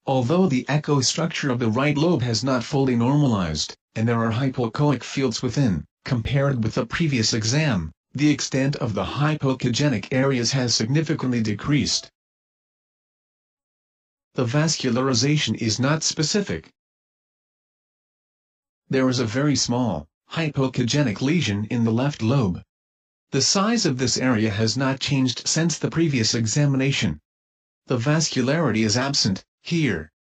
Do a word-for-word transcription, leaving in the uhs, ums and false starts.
Although the echo structure of the right lobe has not fully normalized, and there are hypoechoic fields within, compared with the previous exam, the extent of the hypoechogenic areas has significantly decreased. The vascularization is not specific. There is a very small, hypoechogenic lesion in the left lobe. The size of this area has not changed since the previous examination. The vascularity is absent, here,